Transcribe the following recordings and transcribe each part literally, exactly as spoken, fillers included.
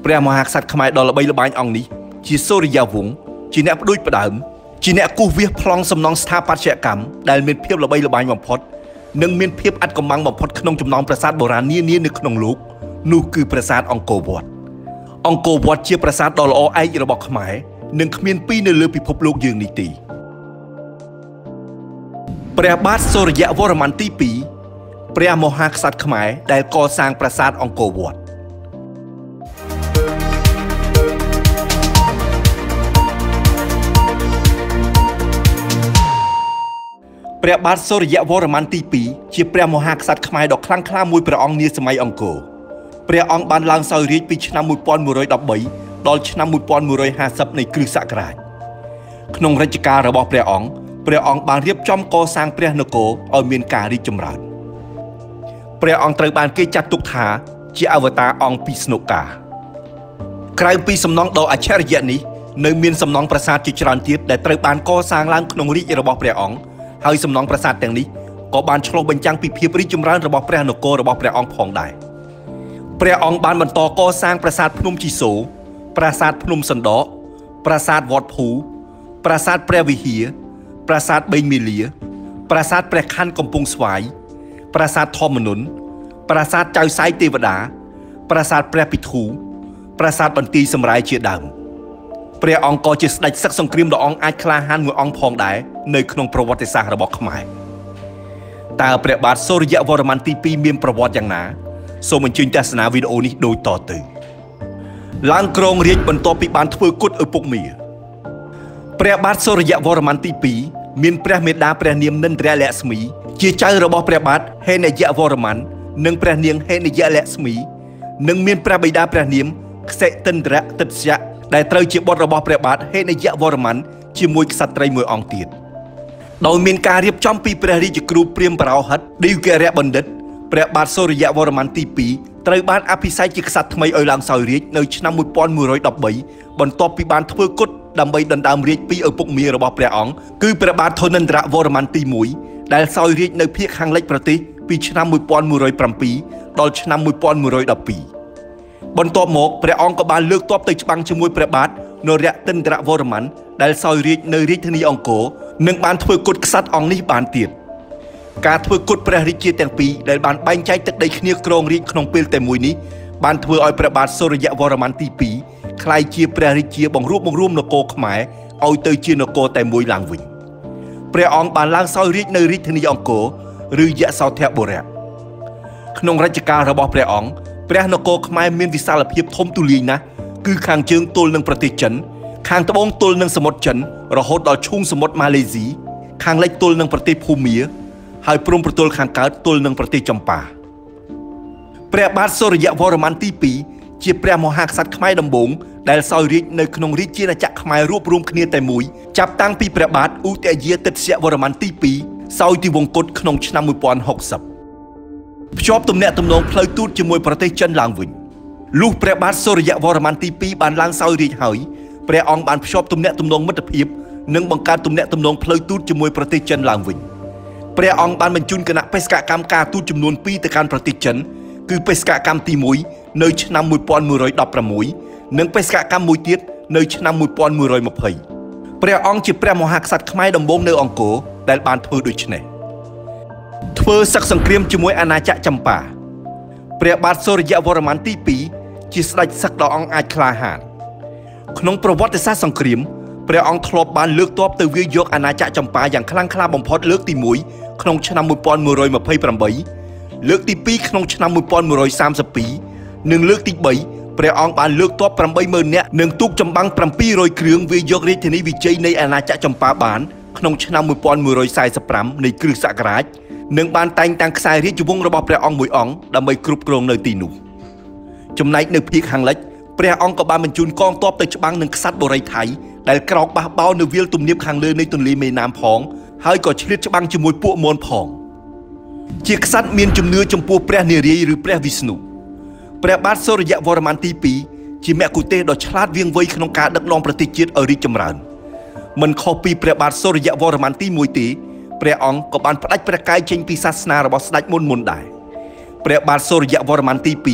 ព្រះមហាក្សត្រខ្មែរដ៏ល្បីល្បាញអង្គនេះជាសូរិយាវង្សជាអ្នកផ្ដួចផ្ដើមជាអ្នកគូសវាសប្លង់សំណង់ស្ថាបត្យកម្មដែលមានភាពល្បីល្បាញបំផុតនិងមានភាពអាត់កំបាំងបំផុតក្នុងចំណោមប្រាសាទបុរាណនានានៅក្នុងលោកនោះគឺប្រាសាទអង្គរវត្តអង្គរវត្តជាប្រាសាទដ៏ល្អឯករបស់ខ្មែរនិងគ្មានពីរនៅលើពិភពលោកយើងនេះទេព្រះបាទសូរ្យវរ្ម័នទីពីរព្រះមហាក្សត្រខ្មែរដែលកសាងប្រាសាទអង្គរវត្តព្រះបាទសូរ្យវរ្ម័នទីពីរជាព្រះមហាក្សត្រខ្មែរដ៏ខ្លាំងក្លាមួយព្រះអង្គនាសម័យអង្គរព្រះអង្គបានឡើងសោយរាជ្យពីឆ្នាំmột nghìn một trăm mười baដល់ឆ្នាំmột nghìn một trămห้าสิบនៃគ្រិស្តសករាជក្នុងរជ្ជកាលរបស់ព្រះអង្គព្រះអង្គបានរៀបចំកសាងព្រះនគរឲ្យមានការរីកចម្រើនព្រះអង្គត្រូវបានគេចាត់ទុកថាជាអវតារអង្គពីស្នុកាក្រៅពីសំណង់ដ៏អច្ឆរិយៈនេះនៅមានសំណង់ប្រាសាទជាច្រើនទៀតដែលត្រូវបានកសាងឡើងក្នុងរាជ្យរបស់ព្រះអង្គហើយសំណង់ប្រាសាទទាំងនេះក៏បានឆ្លុះបញ្ចាំងពីភាពរីកចម្រើនរបស់ព្រះនគររបស់ព្រះអង្គផងដែរព្រះអង្គបានបន្តកសាងប្រាសាទភ្នំជីសូរប្រាសាទភ្នំសណ្ដកប្រាសាទវត្តភូប្រាសាទព្រះវិហារប្រាសាទបេងមាលាប្រាសាទព្រះខ័នកំពង់ស្វាយប្រាសាទធម្មនន្ទប្រាសាទចៅសាយទេវតាប្រាសាទព្រះពិធូប្រាសាទបន្ទាយសម្រាយជាដើមព្រះអង្គក៏ជាស្ដេចសឹកសង្គ្រាមដ៏អង់អាចក្លាហានមួយអង្គផងដែរនៅក្នុងប្រវត្តិសាស្ត្ររបស់ខ្មែរតើព្រះបាទសូរ្យវរ្ម័នទីពីរមានប្រវត្តិយ៉ាងណាសូមអញ្ជើញទស្សនាវីដេអូនេះដូចតទៅឡើងគ្រងរាជ្យបន្ទាប់ពីបានធ្វើគុតឪពុកមាព្រះបាទសូរ្យវរ្ម័នទីពីរមានព្រះមេដាព្រះនាមនិន្ទ្រលក្ស្មីជាចៅរបស់ព្រះបាទហេនយវរ្ម័ននិងព្រះនាងហេនយលក្ស្មីនិងមានព្រះបិតាព្រះនាមក្សិតិន្ទ្រទិត្យៈដែលត្រូវជាបុត្ររបស់ព្រះបាទហេនយវរ្ម័នជាមួយក្សត្រីមួយអង្គទៀតដោយមានការរៀបចំពីព្រះរាជគ្រូព្រាហ្មណ៍បរោហិតឌីវគរៈបណ្ឌិតព្រះបាទសូរ្យវរ្ម័នទីពីរត្រូវបានអភិសេកជាក្សត្រថ្មីឲ្យឡើងសោយរាជ្យនៅឆ្នាំmột nghìn một trăm mười baបន្ទាប់ពីបានធ្វើគុតដើម្បីដណ្ដើមរាជ្យពីឪពុកមារបស់ព្រះអង្គគឺព្រះបាទធនន្ទ្រវរ្ម័នទីមួយដែលសោយរាជ្យនៅភាគខាងលិចប្រទេសពីឆ្នាំmột nghìn một trăm mười bảyដល់ឆ្នាំmột nghìn một trăm mười haiបន្ទាប់មកព្រះអង្គក៏បានលើកទ័ពទៅច្បាំងជាមួយព្រះបាទនរទិន្ទ្រវរ្ម័នដែលសោយរាជ្យនៅរាជធានីអង្គរនិងបានធ្វើគុតក្សត្រអង្គនេះបានទៀតការធ្វើគុតព្រះរាជាទាំងពីរដែលបានបែងចែកទឹកដីគ្នាគ្រងរាជ្យក្នុងពេលតែមួយនេះបានធ្វើឲ្យព្រះបាទសូរ្យវរ្ម័នទីពីរក្លាយជាព្រះរាជាបង្រួបបង្រួមនគរខ្មែរឲ្យទៅជានគរតែមួយឡើងវិញព្រះអង្គបានឡើងសោយរាជ្យនៅរាជធានីអង្គរឬយសោធបុរៈក្នុងរជ្ជកាលរបស់ព្រះអង្គព្រះនគរខ្មែរមានវិសាលភាពធំទូលាយណាស់គឺខាងជើងទល់នឹងប្រទេសចិនខាងត្បូងទល់នឹងសមុទ្រចិនរហូតដល់ឈូងសមុទ្រម៉ាឡេស៊ីខាងលិចទល់នឹងប្រទេសភូមាហើយព្រំប្រទល់ខាងកើតទល់នឹងប្រទេសចម្ប៉ាព្រះបាទសូរ្យវរ្ម័នទីពីរជាព្រះមហាក្សត្រខ្មែរដំបូងដែលសោយរាជ្យនៅក្នុងរាជាណាចក្រខ្មែររួបរวมគ្នាតែមួយចាប់តាំងពីព្រះបាទឧទយាទិត្យវរ្ម័នទីពីរសោយទីវង្គតក្នុងឆ្នាំmột nghìn sáu mươiភ្ជាប់ទំនាក់ទំនងផ្លូវទូតជាមួយប្រទេសចិនឡើងវិញលុះព្រះបាទសូរ្យវរ្ម័នទីពីរបានឡើងសោយរាជ្យហើយព្រះអង្គបានភ្ជាប់ទំនាក់ទំនងមិត្តភាពនិងបង្កើតទំនាក់ទំនងផ្លូវទូតជាមួយប្រទេសចិនឡើងវិញព្រះអង្គបានបញ្ជូនគណៈបេសកកម្មការទូតចំនួនពីរទៅកាន់ប្រទេសចិនគឺបេសកកម្មទីមួយនៅឆ្នាំmột nghìn một trăm mười sáuនិងបេសកកម្មមួយទៀតនៅឆ្នាំmột nghìn một trăm hai mươiព្រះអង្គជាព្រះមហាក្សត្រខ្មែរដំបូងនៅអង្គរដែលបានធ្វើដូច្នេះធ្វើសឹកសង្គ្រាមជាមួយអាណាចក្រចម្ប៉ាព្រះបាទសូរ្យវរ្ម័នទីពីរជាស្ដេចសឹកដ៏អង់អាចក្លាហានក្នុងប្រវត្តិសាស្ត្រសង្គ្រាមព្រះអង្គធ្លាប់បានលើកទ័ពទៅវាយយកអាណាចក្រចម្ប៉ាយ៉ាងខ្លាំងក្លាបំផុតលើកទីមួយក្នុងឆ្នាំmột nghìn một trăm hai mươi támលើកទីពីរក្នុងឆ្នាំmột nghìn một trăm ba mươi haiនិងលើកទីបីព្រះអង្គបានលើកទ័ពeightម៉ឺននាក់និងទូកចម្បាំងseven hundredគ្រឿងវាយយករាជធានីវិជ័យនៃអាណាចក្រចម្ប៉ាបានក្នុងឆ្នាំmột nghìn một trăm bốn mươi lămនៃគ្រិស្តសករាជនិងបានតែងតាំងខ្សែរាជវង្សរបស់ព្រះអង្គមួយអង្គដើម្បីគ្រប់គ្រងនៅទីនោះចំណែកនៅភាគខាងលិចព្រះអង្គក៏បានបញ្ជូនកងទ័ពទៅច្បាំងនឹងក្សត្របូរីថៃដែលក្រោកបះបោរនៅវាលទំនាបខាងលើនៃទន្លេមេណាមផងហើយក៏ឆ្លៀតច្បាំងជាមួយពួកមនផងជាក្សត្រមានជំនឿចំពោះព្រះនារាយណ៍ឬព្រះវិស្ណុព្រះបាទសូរ្យវរ្ម័នទីពីរជាមគ្គុទ្ទេសក៍ដ៏ឆ្លាតវៀងវៃក្នុងការដឹកនាំប្រទេសជាតិឲ្យរីកចម្រើនមិនខុសពីព្រះបាទសូរ្យវរ្ម័នទីមួយទេព្រះអង្គក៏បានផ្ដាច់ព្រះកាយចេញពីសាសនារបស់ស្ដេចមុនមុនដែរព្រះបាទសូរ្យវរ្ម័នទីពីរ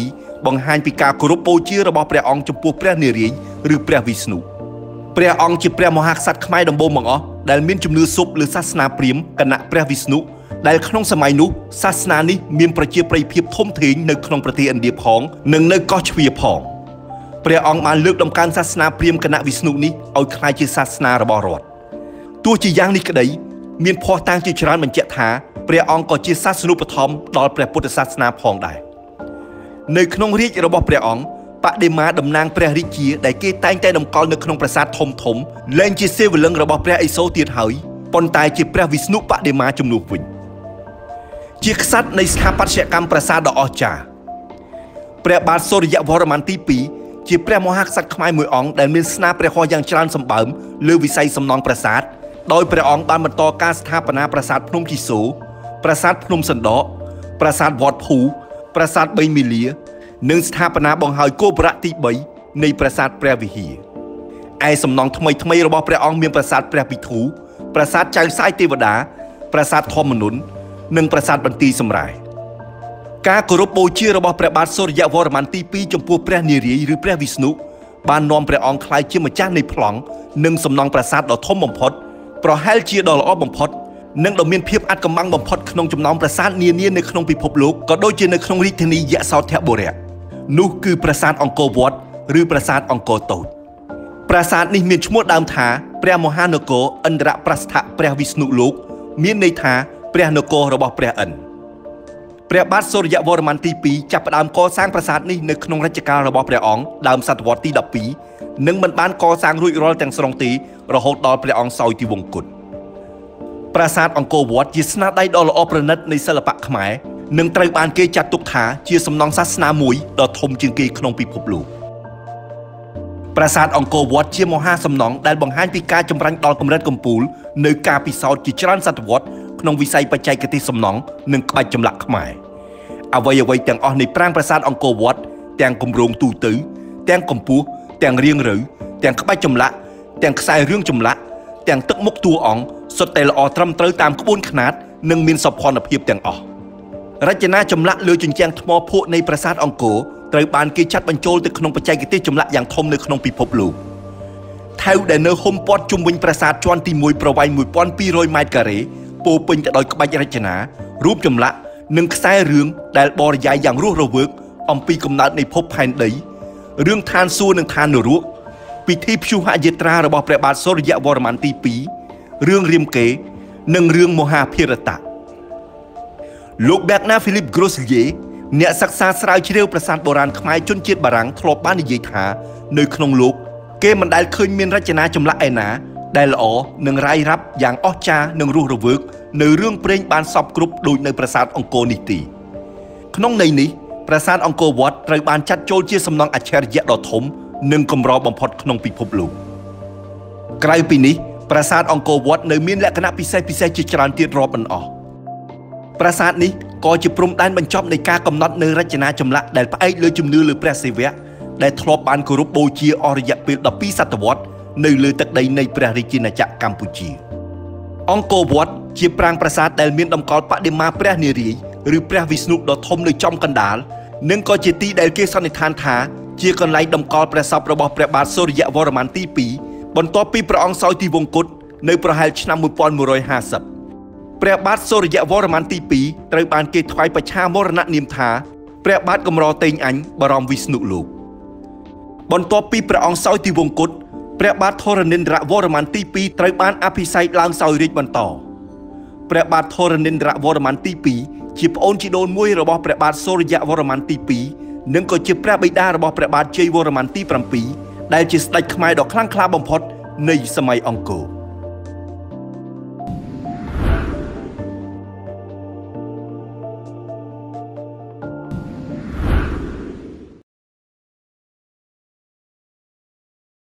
បង្ហាញពីការគោរពបូជារបស់ព្រះអង្គចំពោះព្រះនារាយណ៍ឬព្រះវិស្ណុព្រះអង្គជាព្រះមហាក្សត្រខ្មែរដំបូងបង្អស់ដែលមានជំនឿស៊ប់លើសាសនាព្រាហ្មណ៍គណៈព្រះវិស្ណុដែលក្នុងសម័យនោះសាសនានេះមានប្រជាប្រិយភាពធំធេងនៅក្នុងប្រទេសឥណ្ឌាផងនិងនៅកោះជ្វាផងព្រះអង្គបានលើកដំកើងសាសនាព្រាហ្មណ៍គណៈវិស្ណុនេះឲ្យក្លាយជាសាសនារបស់រដ្ឋទោះជាយ៉ាងនេះក្តីមានភស្តុតាងជាច្រើនបញ្ជាក់ថាព្រះអង្គក៏ជាសាសនូបត្ថម្ភដល់ព្រះពុទ្ធសាសនាផងដែរនៅក្នុងរាជ្យរបស់ព្រះអង្គបដិមាតំណាងព្រះរាជាដែលគេតែងតែតម្កល់នៅក្នុងប្រាសាទធំធំលែងជាសេវលឹង្គរបស់ព្រះឥសូរទៀតហើយប៉ុន្តែជាព្រះវិស្ណុបដិមាជំនួសវិញជាក្សត្រនៃស្ថាបត្យកម្មប្រាសាទដ៏អស្ចារ្យព្រះបាទសូរ្យវរ្ម័នទីពីរជាព្រះមហាក្សត្រខ្មែរមួយអង្គដែលមានស្នាព្រះហស្ថយ៉ាងច្រើនសម្បើមលើវិស័យសំណង់ប្រាសាទដោយព្រះអង្គបានបន្តការស្ថាបនាប្រាសាទភ្នំជីសូរប្រាសាទភ្នំសណ្ដកប្រាសាទវត្តភូប្រាសាទបីមីលានិងស្ថាបនាបង្ហើយគោបុរៈទីបីនៃប្រាសាទព្រះវិហារឯសំណង់ថ្មីថ្មីរបស់ព្រះអង្គមានប្រាសាទព្រះពិធូប្រាសាទចៅសាយទេវតាប្រាសាទធម្មនុននិងប្រាសាទបន្ទាយសម្រែការគោរពបូជារបស់ព្រះបាទសូរ្យវរ្ម័នទីពីរចំពោះព្រះនារាយណ៍ឬព្រះវិស្ណុបាននាំព្រះអង្គក្លាយជាម្ចាស់នៃប្លង់និងសំណង់ប្រាសាទដ៏ធំបំផុតប្រហែលជាដ៏ល្អបំផុតនិងដ៏មានភាពអាថ៌កំបាំងបំផុតក្នុងចំណោមប្រាសាទនានានៅក្នុងពិភពលោកក៏ដូចជានៅក្នុងរាជធានីយសោធបុរៈនោះគឺប្រាសាទអង្គរវត្តឬប្រាសាទអង្គរតូចប្រាសាទនេះមានឈ្មោះដើមថាព្រះមហានគរឥន្ទ្រប្រស្ថព្រះវិស្ណុលោកមានន័យថាព្រះនគររបស់ព្រះឥន្ទ្រព្រះបាទសូរ្យវរ្ម័នទីពីរចាប់ផ្ដើមកសាងប្រាសាទនេះនៅក្នុងរជ្ជកាលរបស់ព្រះអង្គដើមសតវត្សទីដប់ពីរនិងមិនបានកសាងរួចរាល់ទាំងស្រុងទេរហូតដល់ព្រះអង្គសោយទីវង្គតប្រាសាទអង្គរវត្តជាស្នាដៃដ៏ល្អប្រណិតនៃសិល្បៈខ្មែរនិងត្រូវបានគេចាត់ទុកថាជាសំណង់សាសនាមួយដ៏ធំជាងគេក្នុងពិភពលោកប្រាសាទអង្គរវត្តជាមហាសំណង់ដែលបង្ហាញពីការចម្រាញ់ដល់កម្រិតកំពូលនៅការពិសោធន៍ជាច្រើនសតវត្សក្នុងវិស័យបច្ចេកទេសសំណង់និងក្បាច់ចម្លាក់ខ្មែរអ្វីអ្វីទាំងអស់នៃប្រាង្គប្រាសាទអង្គរវត្តទាំងគម្រោងទូទៅទាំងកម្ពស់ទាំងរាងរៅទាំងក្បាច់ចម្លាក់ទាំងខ្សែរឿងចម្លាក់ទាំងទឹកមុខតួអង្គសុទ្ធតែល្អត្រឹមត្រូវតាមក្បួនខ្នាតនិងមានសោភ័ណភាពទាំងអស់រចនាចម្លាក់លើជញ្ជាំងថ្មភក់នៃប្រាសាទអង្គរត្រូវបានគេចាត់បញ្ចូលទៅក្នុងបច្ចេកទេសចម្លាក់យ៉ាងធំនៅក្នុងពិភពលោកថែវដែលនៅហ៊ុំព័ទ្ធជុំវិញប្រាសាទជាន់ទីមួយប្រវែងមួយពាន់ពីររយម៉ែត្រការ៉េពោពេញទៅដោយក្បាច់រចនារូបចម្លាក់និងខ្សែរឿងដែលបរិយាយយ៉ាងរស់រវើកអំពីកំណើតនៃភពផែនដីរឿងឋានសួគ៌និងឋាននរកពិធីព្យុហយាត្រារបស់ព្រះបាទសូរ្យវរ្ម័នទីពីររឿងរាមកេរ្តិ៍និងរឿងមហាភារតៈលោក Bernard Philippe Groseilliers អ្នកសិក្សាស្រាវជ្រាវប្រាសាទបុរាណខ្មែរជនជាតិបារាំងធ្លាប់បាននិយាយថានៅក្នុងលោកគេមិនដែលឃើញមានរចនាចម្លាក់ឯណាដែលល្អនិងរាយរាប់យ៉ាងអស្ចារ្យនិងរស់រវើកនៅរឿងព្រេងបានសពគ្រប់ដូចនៅប្រាសាទអង្គរនេះទេក្នុងន័យនេះប្រាសាទអង្គរវត្តត្រូវបានចាត់ចូលជាសំណង់អច្ឆរិយៈដ៏ធំនិងកម្របំផុតក្នុងពិភពលោកក្រៅពីនេះប្រាសាទអង្គរវត្តនៅមានលក្ខណៈពិសេសពិសេសជាច្រើនទៀតរាប់មិនអស់ប្រាសាទនេះក៏ជាព្រំដែនបញ្ចប់នៃការកំណត់នៅរចនាចម្លាក់ដែលផ្អែកលើជំនឿលើព្រះសិវៈដែលធ្លាប់បានគោរពបូជាអស់រយៈពេលដប់ពីរសតវត្សរ៍នៅលើទឹកដីនៃព្រះរាជាណាចក្រកម្ពុជាអង្គរវត្តជាប្រាង្គប្រាសាទដែលមានតម្កល់បដិមាព្រះនារាយណ៍ឬព្រះវិស្ណុដ៏ធំនៅចំកណ្ដាលនិងក៏ជាទីដែលគេសន្និដ្ឋានថាជាកន្លែងតម្កល់ព្រះសពរបស់ព្រះបាទសូរ្យវរ្ម័នទីពីរបន្ទាប់ពីព្រះអង្គសោយទីវង្គតនៅប្រហែលឆ្នាំមួយពាន់មួយរយហាសិបព្រះបាទសូរ្យវរ្ម័នទីពីរត្រូវបានគេថ្វាយបច្ឆាមរណនាមថាព្រះបាទកម្រតេងអញបរមវិស្ណុលោកបន្ទាប់ពីព្រះអង្គសោយទីវង្គតព្រះបាទធរណេន្ទ្រវរ្ម័នទីពីរត្រូវបានអភិសេកឡើងសោយរាជ្យបន្តព្រះបាទធរណេន្ទ្រវរ្ម័នទីពីរជាប្អូនជីដូនមួយរបស់ព្រះបាទសូរ្យវរ្ម័នទីពីរនិងក៏ជាព្រះបិតារបស់ព្រះបាទជ័យវរ្ម័នទីប្រាំពីរដែលជាស្ដេចខ្មែរដ៏ខ្លាំងក្លាបំផុតនៃសម័យអង្គរ